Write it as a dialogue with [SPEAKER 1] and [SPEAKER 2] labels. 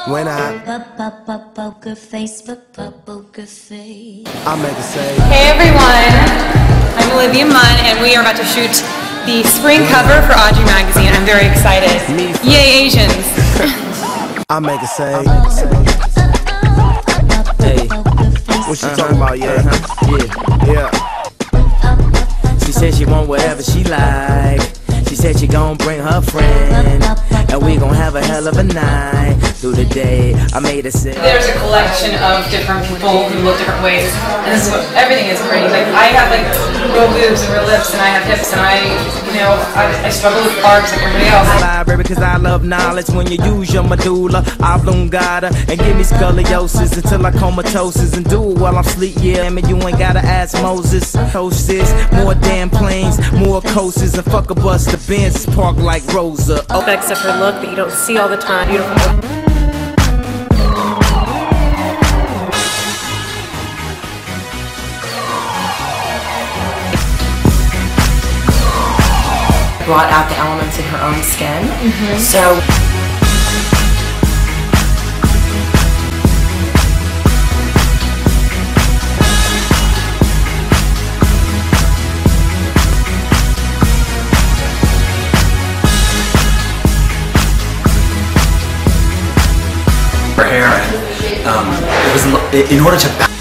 [SPEAKER 1] When I
[SPEAKER 2] Poker face, poker face.
[SPEAKER 1] I make it say,
[SPEAKER 3] Hey everyone, I'm Olivia Munn and we are about to shoot the spring cover for Audrey magazine. I'm very excited. Yay Asians!
[SPEAKER 1] I make it say,
[SPEAKER 4] Hey,
[SPEAKER 1] what you talking about, yeah?
[SPEAKER 4] yeah.
[SPEAKER 1] Yeah.
[SPEAKER 4] She said she want whatever she like. She said she gon' bring her friend, and we gon' have a hell of a night through the day. I made her say,
[SPEAKER 3] There's a collection of different people who look different ways, and this is what everything is pretty. Like I have like real boobs and real lips, and I have hips, and I struggle with carbs like everybody else.
[SPEAKER 4] library, cause I love knowledge. When you use your medulla oblongata and give me scoliosis until I comatosis, and do it while I'm asleep. Yeah, I mean, you ain't gotta ask Moses. Hostess, more damn planes, more coasters, and fuck a bus. The Benz is parked like Rosa.
[SPEAKER 5] Aspects of her look that you don't see all the time. Beautiful. Brought out the elements in her own skin. So
[SPEAKER 6] her hair, and it was in order to